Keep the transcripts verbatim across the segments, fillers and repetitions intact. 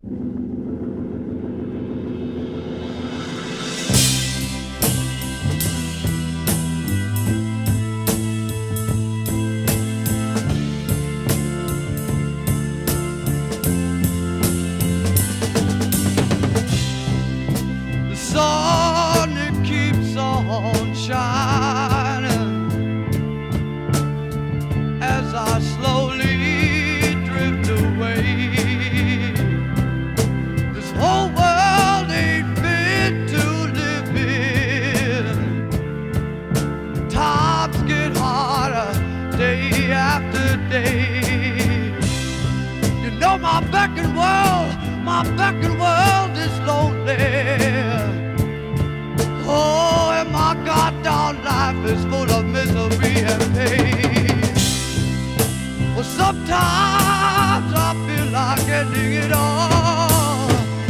Sometimes I feel like ending it all.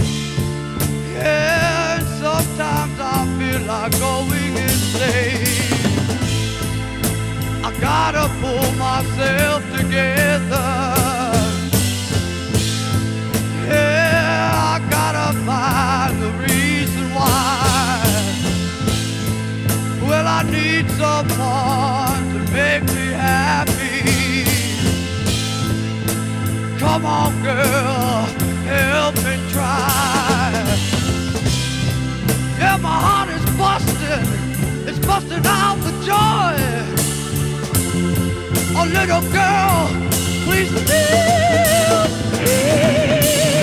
Yeah, and sometimes I feel like going insane. I gotta pull myself together. Yeah, I gotta find the reason why. Well, I need someone to make me happy. Come on, girl, help me try. Yeah, my heart is busting, it's busting out with joy. Oh, little girl, please feel me.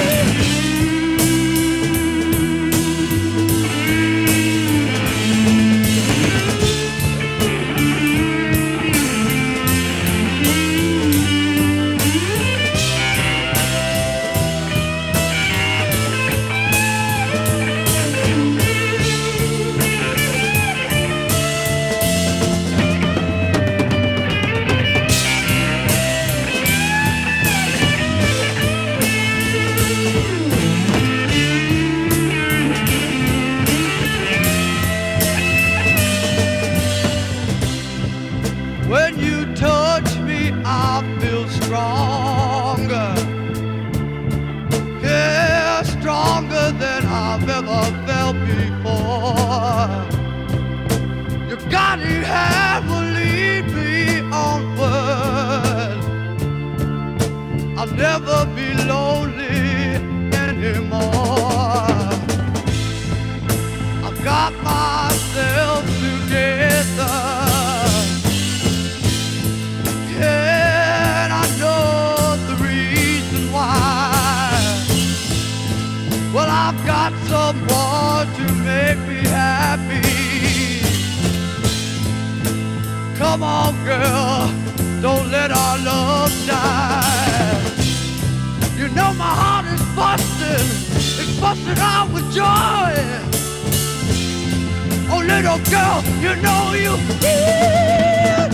Stronger, yeah, stronger than I've ever felt before. Your guiding hand will lead me onward. I'll never be lonely anymore. I've got myself together. Well, I've got someone to make me happy. Come on, girl, don't let our love die. You know my heart is busting, it's busting out with joy. Oh, little girl, you know you feel